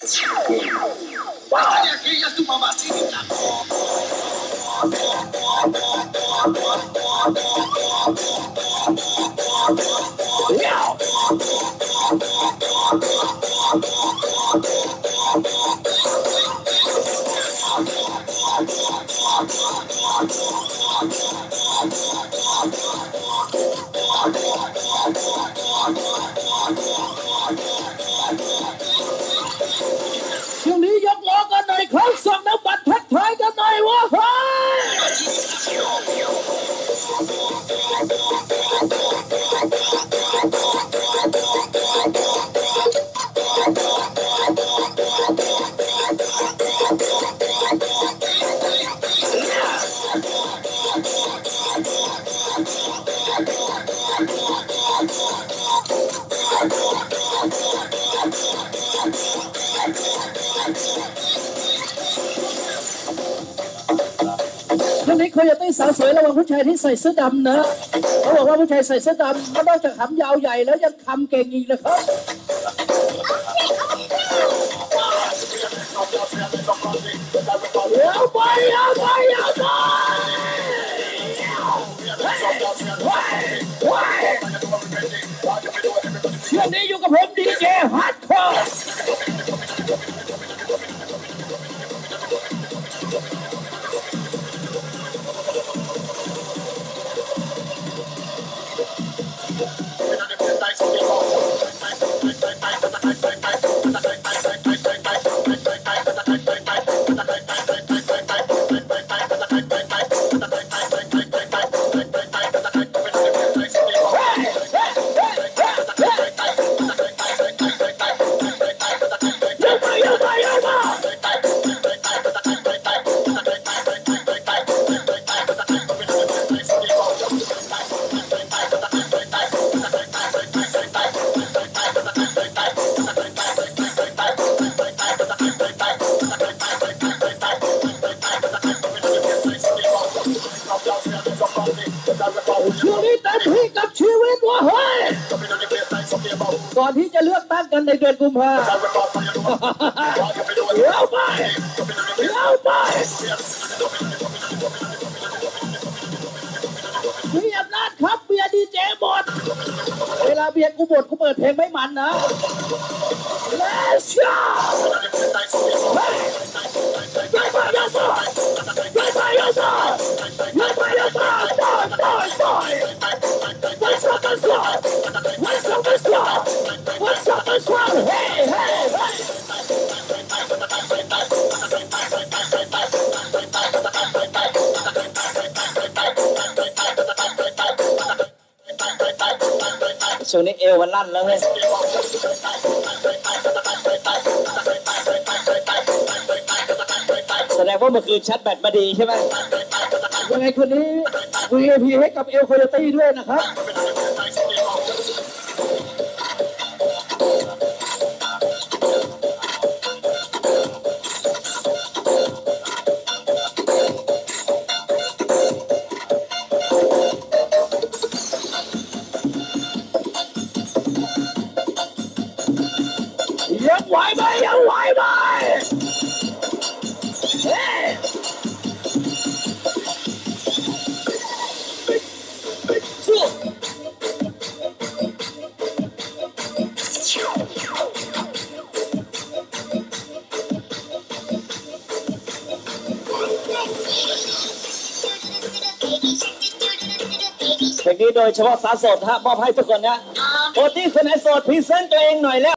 Bájale aquí, ella es tu mamacita. ช่วงนี้ยกล้อกันหน่อยครับส่งน้ำบัตรทักทายกันหน่อยวะเฮ้ช่วงนี้เขาจะต้องสาวสวยระวังผู้ชายที่ใส่เสื้อดำนะเขาบอกว่าผู้ชายใส่เสื้อดำมันนอกจากขำยาวใหญ่แล้วยังคำเก่งอีกนะครับเอาไปช่วงนี้อยู่กับผมดีเจฮัทคอร์ช่วงนี้เต็มที่กับชีวิตวะเฮ้ยก่อนที่จะเลือกตั้งกันในเดือนกุมภาเดี๋ยวไปมีอำนาจครับเบียร์ดีเจหมดเวลาเบียร์กูหมดกูเปิดเพลงไม่มันนะ Let's goช่วงนี้เอวมันลั่นแล้วเลยแสดงว่าเมื่อคืนชัดแบตมาดีใช่ไหมยังไงคนนี้ VIP ให้กับเอลโคโยตี้ด้วยนะครับยังไหวไหมเฮ้ยเพลงนี้โดยเฉพาะสาวโสดฮะมอบให้ทุกคนนะโอ้ที่คนไหนโสดพรีเซนต์ตัวเองหน่อยแล้ว